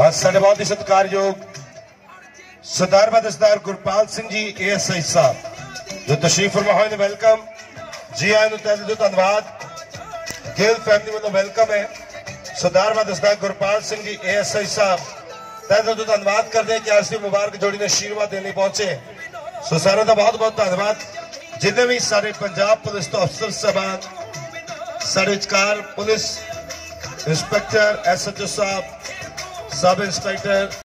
साढ़े बहुत ही सत्कारयोग सरदार बदस्तार गुरपाल सिंह जी ASI साहब जो तशरीफ फरमा होए ने वेलकम जी आए नु तहे दिल धन्यवाद गिल फैमिली वालों वेलकम है सरदार बदस्तार गुरपाल सिंह जी ASI साहब तहे दिल धन्यवाद करते हैं कि आज की मुबारक जोड़ी ने आशीर्वाद देने पहुंचे। सो सारे का बहुत बहुत धन्यवाद जिन्हें भी सारे पंजाब पुलिस तो अफसर साहबान सारे विचकार पुलिस इंस्पेक्टर SHO साहब सब इंस्पेक्टर